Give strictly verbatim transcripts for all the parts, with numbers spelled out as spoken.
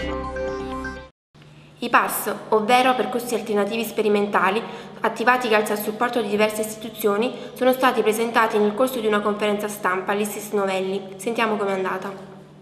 I P A S, ovvero percorsi alternativi sperimentali, attivati grazie al supporto di diverse istituzioni, sono stati presentati nel corso di una conferenza stampa all'I S I S Novelli. Sentiamo com'è andata.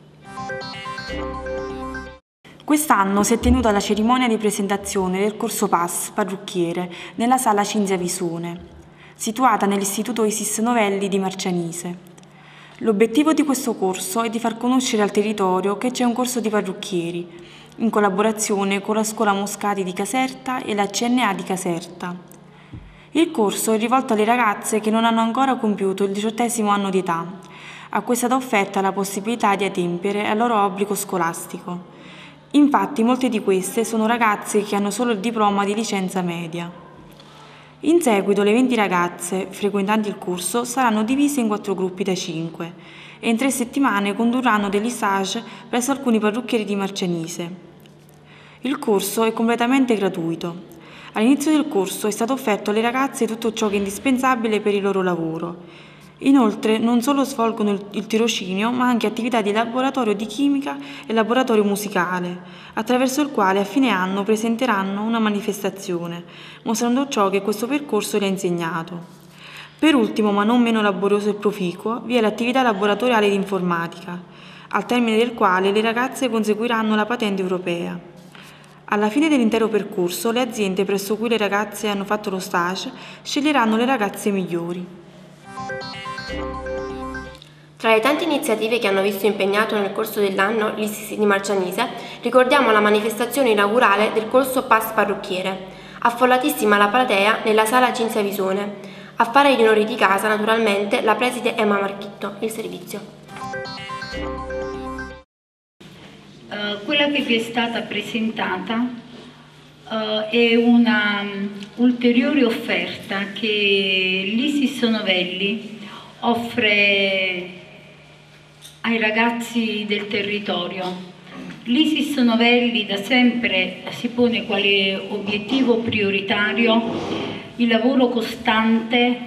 Quest'anno si è tenuta la cerimonia di presentazione del corso P A S Parrucchiere nella sala Cinzia Visone, situata nell'Istituto I S I S Novelli di Marcianise. L'obiettivo di questo corso è di far conoscere al territorio che c'è un corso di parrucchieri, in collaborazione con la Scuola Moscati di Caserta e la C N A di Caserta. Il corso è rivolto alle ragazze che non hanno ancora compiuto il diciottesimo anno di età, a cui è stata offerta la possibilità di adempiere al loro obbligo scolastico. Infatti molte di queste sono ragazze che hanno solo il diploma di licenza media. In seguito le venti ragazze frequentanti il corso saranno divise in quattro gruppi da cinque e in tre settimane condurranno degli stage presso alcuni parrucchieri di Marcianise. Il corso è completamente gratuito. All'inizio del corso è stato offerto alle ragazze tutto ciò che è indispensabile per il loro lavoro. Inoltre non solo svolgono il, il tirocinio, ma anche attività di laboratorio di chimica e laboratorio musicale, attraverso il quale a fine anno presenteranno una manifestazione, mostrando ciò che questo percorso le ha insegnato. Per ultimo, ma non meno laborioso e proficuo, vi è l'attività laboratoriale di informatica, al termine del quale le ragazze conseguiranno la patente europea. Alla fine dell'intero percorso, le aziende presso cui le ragazze hanno fatto lo stage sceglieranno le ragazze migliori. Tra le tante iniziative che hanno visto impegnato nel corso dell'anno l'I S I S di Marcianise, ricordiamo la manifestazione inaugurale del corso P A S Parrucchiere. Affollatissima la platea nella sala Cinzia Visone. A fare gli onori di casa, naturalmente, la preside Emma Marchitto. Il servizio. Uh, quella che vi è stata presentata uh, è una um, ulteriore offerta che l'I S I S Novelli offre ai ragazzi del territorio. L'I S I S Novelli da sempre si pone quale obiettivo prioritario il lavoro costante,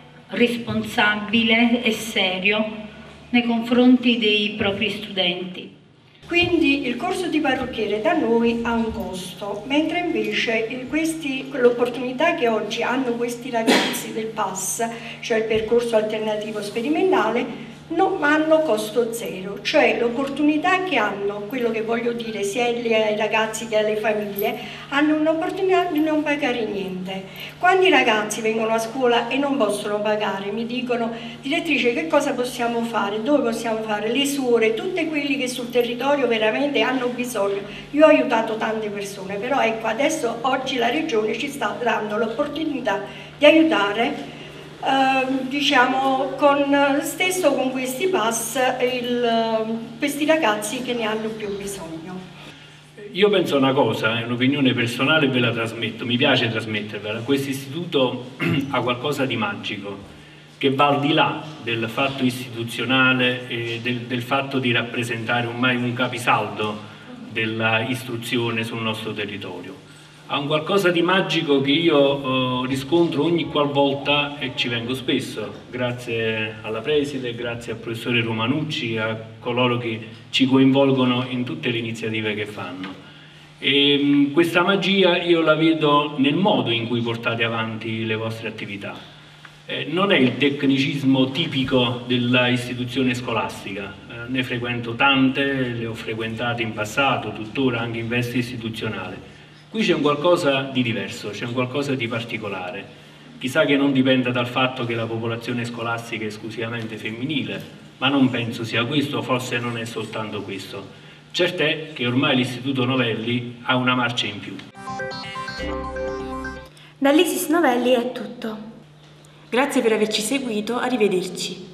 responsabile e serio nei confronti dei propri studenti. Quindi il corso di parrucchiere da noi ha un costo, mentre invece l'opportunità che oggi hanno questi ragazzi del P A S, cioè il percorso alternativo sperimentale, non hanno costo zero, cioè l'opportunità che hanno, quello che voglio dire sia ai ragazzi che alle famiglie, hanno un'opportunità di non pagare niente. Quando i ragazzi vengono a scuola e non possono pagare, mi dicono: direttrice, che cosa possiamo fare, dove possiamo fare, le suore, tutti quelli che sul territorio veramente hanno bisogno. Io ho aiutato tante persone, però ecco, adesso oggi la Regione ci sta dando l'opportunità di aiutare Uh, diciamo con, stesso con questi P A S il, questi ragazzi che ne hanno più bisogno. Io penso una cosa, è un'opinione personale e ve la trasmetto, mi piace trasmettervela. Questo istituto ha qualcosa di magico che va al di là del fatto istituzionale e del, del fatto di rappresentare ormai un capisaldo dell'istruzione sul nostro territorio. Ha un qualcosa di magico che io eh, riscontro ogni qualvolta, e ci vengo spesso, grazie alla preside, grazie al professore Romanucci, a coloro che ci coinvolgono in tutte le iniziative che fanno. E, mh, questa magia io la vedo nel modo in cui portate avanti le vostre attività. Eh, non è il tecnicismo tipico dell'istituzione scolastica, eh, ne frequento tante, le ho frequentate in passato, tuttora anche in veste istituzionale. Qui c'è un qualcosa di diverso, c'è un qualcosa di particolare. Chissà che non dipenda dal fatto che la popolazione scolastica è esclusivamente femminile, ma non penso sia questo, forse non è soltanto questo. Certo è che ormai l'Istituto Novelli ha una marcia in più. Dall'I S I S Novelli è tutto. Grazie per averci seguito, arrivederci.